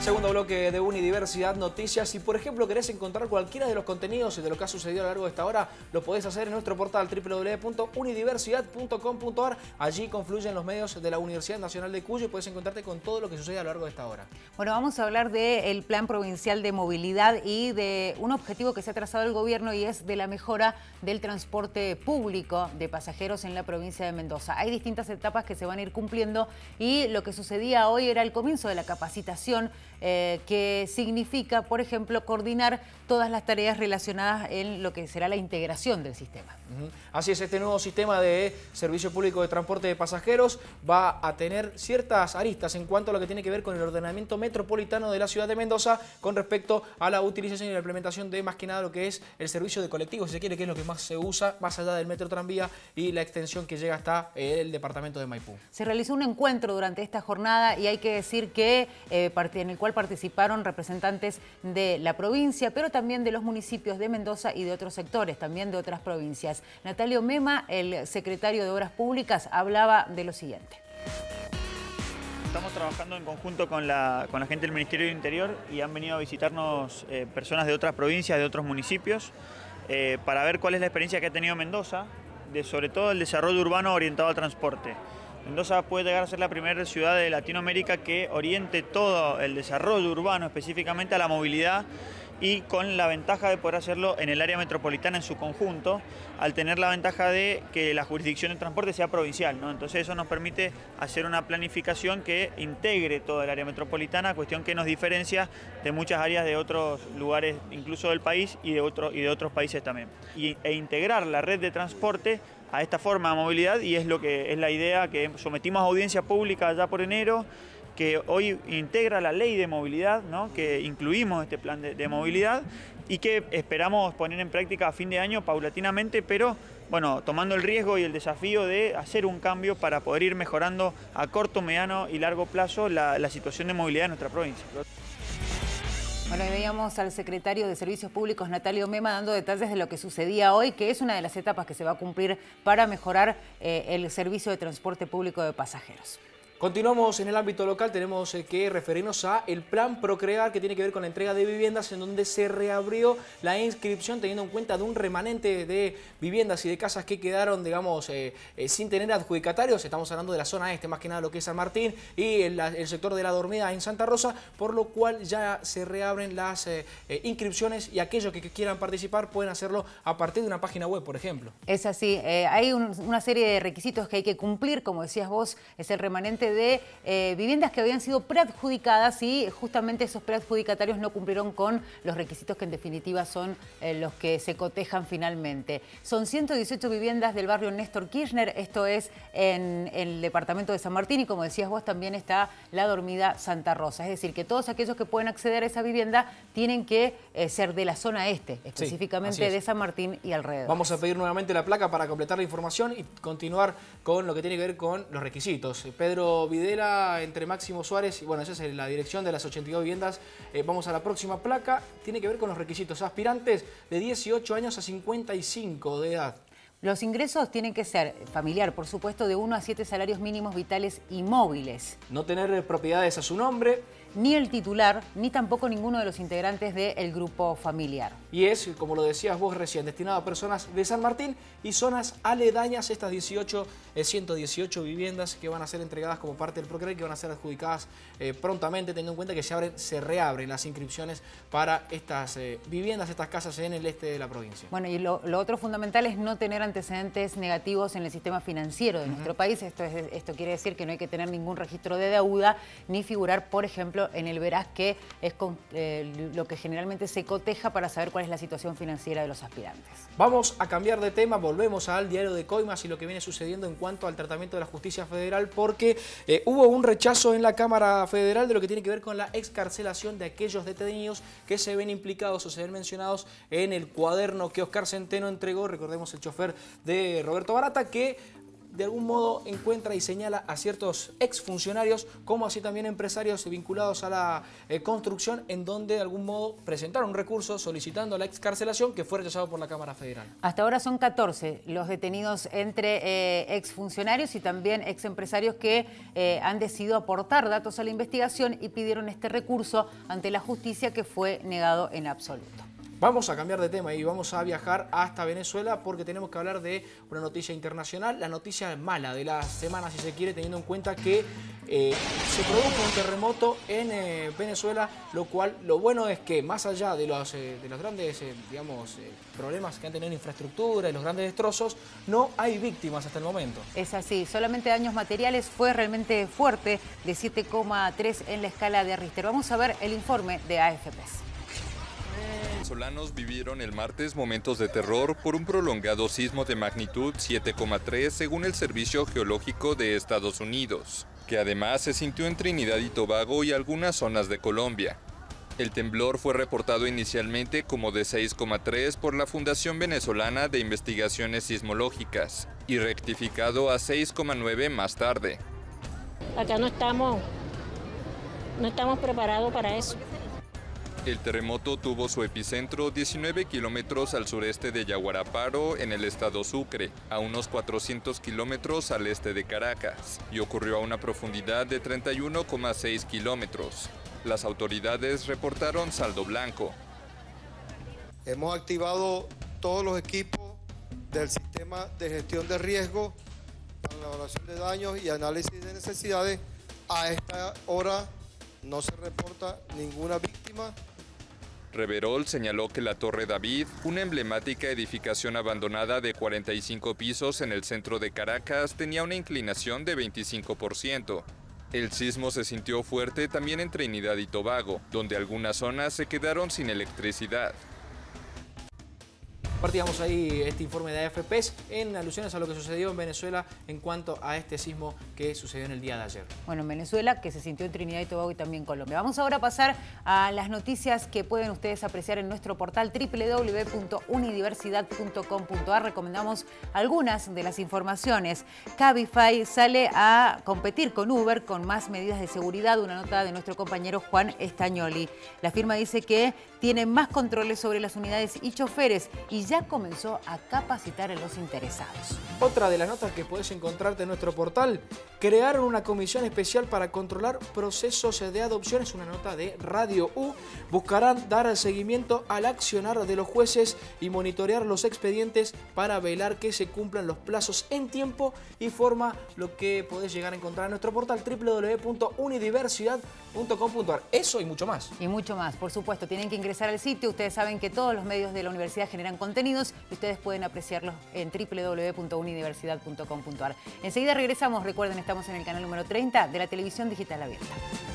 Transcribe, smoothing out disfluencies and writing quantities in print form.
Segundo bloque de Unidiversidad Noticias. Si, por ejemplo, querés encontrar cualquiera de los contenidos de lo que ha sucedido a lo largo de esta hora, lo podés hacer en nuestro portal www.unidiversidad.com.ar. Allí confluyen los medios de la Universidad Nacional de Cuyo y podés encontrarte con todo lo que sucede a lo largo de esta hora. Bueno, vamos a hablar del Plan Provincial de Movilidad y de un objetivo que se ha trazado el gobierno, y es de la mejora del transporte público de pasajeros en la provincia de Mendoza. Hay distintas etapas que se van a ir cumpliendo, y lo que sucedía hoy era el comienzo de la capacitación que significa, por ejemplo, coordinar todas las tareas relacionadas en lo que será la integración del sistema. Así es, este nuevo sistema de servicio público de transporte de pasajeros va a tener ciertas aristas en cuanto a lo que tiene que ver con el ordenamiento metropolitano de la ciudad de Mendoza con respecto a la utilización y la implementación de más que nada lo que es el servicio de colectivos, si se quiere, que es lo que más se usa, más allá del metro tranvía y la extensión que llega hasta el departamento de Maipú. Se realizó un encuentro durante esta jornada y hay que decir que en el cual participaron representantes de la provincia, pero también de los municipios de Mendoza y de otros sectores, también de otras provincias. Natalio Mema, el secretario de Obras Públicas, hablaba de lo siguiente. Estamos trabajando en conjunto con la gente del Ministerio del Interior, y han venido a visitarnos personas de otras provincias, de otros municipios, para ver cuál es la experiencia que ha tenido Mendoza, sobre todo el desarrollo urbano orientado al transporte. Mendoza puede llegar a ser la primera ciudad de Latinoamérica que oriente todo el desarrollo urbano específicamente a la movilidad, y con la ventaja de poder hacerlo en el área metropolitana en su conjunto, al tener la ventaja de que la jurisdicción de transporte sea provincial, ¿no? Entonces eso nos permite hacer una planificación que integre toda el área metropolitana, cuestión que nos diferencia de muchas áreas de otros lugares, incluso del país y de otros países también. E integrar la red de transporte a esta forma de movilidad, y es la idea que sometimos a audiencia pública ya por enero, que hoy integra la ley de movilidad, ¿no? Que incluimos este plan de movilidad y que esperamos poner en práctica a fin de año paulatinamente, pero bueno, tomando el riesgo y el desafío de hacer un cambio para poder ir mejorando a corto, mediano y largo plazo la situación de movilidad de nuestra provincia. Bueno, y veíamos al secretario de Servicios Públicos, Natalio Mema, dando detalles de lo que sucedía hoy, que es una de las etapas que se va a cumplir para mejorar el servicio de transporte público de pasajeros. Continuamos en el ámbito local, tenemos que referirnos a el plan Procrear, que tiene que ver con la entrega de viviendas, en donde se reabrió la inscripción teniendo en cuenta de un remanente de viviendas y de casas que quedaron, digamos, sin tener adjudicatarios. Estamos hablando de la zona este, más que nada lo que es San Martín y el sector de la Dormida en Santa Rosa, por lo cual ya se reabren las inscripciones, y aquellos que quieran participar pueden hacerlo a partir de una página web, por ejemplo. Es así, hay una serie de requisitos que hay que cumplir, como decías vos, es el remanente de viviendas que habían sido preadjudicadas, y justamente esos preadjudicatarios no cumplieron con los requisitos que en definitiva son los que se cotejan finalmente. Son 118 viviendas del barrio Néstor Kirchner, esto es en el departamento de San Martín, y como decías vos también está la Dormida Santa Rosa. Es decir, que todos aquellos que pueden acceder a esa vivienda tienen que ser de la zona este, específicamente de San Martín y alrededor. Vamos a pedir nuevamente la placa para completar la información y continuar con lo que tiene que ver con los requisitos. Pedro Videla entre Máximo Suárez, y bueno, esa es la dirección de las 82 viviendas. Vamos a la próxima placa, tiene que ver con los requisitos. Aspirantes de 18 años a 55 de edad. Los ingresos tienen que ser familiar, por supuesto, de 1 a 7 salarios mínimos vitales y móviles. No tener propiedades a su nombre. Ni el titular, ni tampoco ninguno de los integrantes del grupo familiar. Y es, como lo decías vos recién, destinado a personas de San Martín y zonas aledañas, estas 118 viviendas que van a ser entregadas como parte del Procrear, que van a ser adjudicadas prontamente, teniendo en cuenta que se reabren las inscripciones para estas viviendas, estas casas en el este de la provincia. Bueno, y lo otro fundamental es no tener antecedentes negativos en el sistema financiero de nuestro país. Esto quiere decir que no hay que tener ningún registro de deuda, ni figurar, por ejemplo, en el Veraz, que es lo que generalmente se coteja para saber cuál es la situación financiera de los aspirantes. Vamos a cambiar de tema, volvemos al diario de Coimas y lo que viene sucediendo en cuanto al tratamiento de la justicia federal, porque hubo un rechazo en la Cámara Federal de lo que tiene que ver con la excarcelación de aquellos detenidos que se ven implicados o se ven mencionados en el cuaderno que Oscar Centeno entregó, recordemos el chofer de Roberto Barata, que de algún modo encuentra y señala a ciertos exfuncionarios, como así también empresarios vinculados a la construcción, en donde de algún modo presentaron un recurso solicitando la excarcelación que fue rechazado por la Cámara Federal. Hasta ahora son 14 los detenidos entre exfuncionarios y también exempresarios que han decidido aportar datos a la investigación y pidieron este recurso ante la justicia, que fue negado en absoluto. Vamos a cambiar de tema y vamos a viajar hasta Venezuela porque tenemos que hablar de una noticia internacional, la noticia mala de la semana, si se quiere, teniendo en cuenta que se produjo un terremoto en Venezuela, lo cual, lo bueno es que más allá de los grandes problemas que han tenido en infraestructura y los grandes destrozos, no hay víctimas hasta el momento. Es así, solamente daños materiales. Fue realmente fuerte, de 7,3 en la escala de Richter. Vamos a ver el informe de AFP. Venezolanos vivieron el martes momentos de terror por un prolongado sismo de magnitud 7,3 según el Servicio Geológico de Estados Unidos, que además se sintió en Trinidad y Tobago y algunas zonas de Colombia. El temblor fue reportado inicialmente como de 6,3 por la Fundación Venezolana de Investigaciones Sismológicas y rectificado a 6,9 más tarde. Acá no estamos preparados para eso. El terremoto tuvo su epicentro 19 kilómetros al sureste de Yaguaraparo, en el estado Sucre, a unos 400 kilómetros al este de Caracas, y ocurrió a una profundidad de 31,6 kilómetros. Las autoridades reportaron saldo blanco. Hemos activado todos los equipos del sistema de gestión de riesgo para la evaluación de daños y análisis de necesidades. A esta hora no se reporta ninguna víctima. Reverol señaló que la Torre David, una emblemática edificación abandonada de 45 pisos en el centro de Caracas, tenía una inclinación de 25%. El sismo se sintió fuerte también en Trinidad y Tobago, donde algunas zonas se quedaron sin electricidad. Partíamos ahí este informe de AFP en alusiones a lo que sucedió en Venezuela en cuanto a este sismo que sucedió en el día de ayer. Bueno, en Venezuela, que se sintió en Trinidad y Tobago y también Colombia. Vamos ahora a pasar a las noticias que pueden ustedes apreciar en nuestro portal www.unidiversidad.com.ar. Recomendamos algunas de las informaciones. Cabify sale a competir con Uber con más medidas de seguridad. Una nota de nuestro compañero Juan Estañoli. La firma dice que tiene más controles sobre las unidades y choferes y ya comenzó a capacitar a los interesados. Otra de las notas que puedes encontrarte en nuestro portal: crearon una comisión especial para controlar procesos de adopción. Es una nota de Radio U. Buscarán dar seguimiento al accionar de los jueces y monitorear los expedientes para velar que se cumplan los plazos en tiempo y forma, lo que podés llegar a encontrar en nuestro portal www.unidiversidad.com.ar. Eso y mucho más. Y mucho más, por supuesto. Tienen que ingresar al sitio. Ustedes saben que todos los medios de la universidad generan contenidos y ustedes pueden apreciarlos en www.unidiversidad.com.ar. Enseguida regresamos. Recuerden, estamos en el canal número 30 de la televisión digital abierta.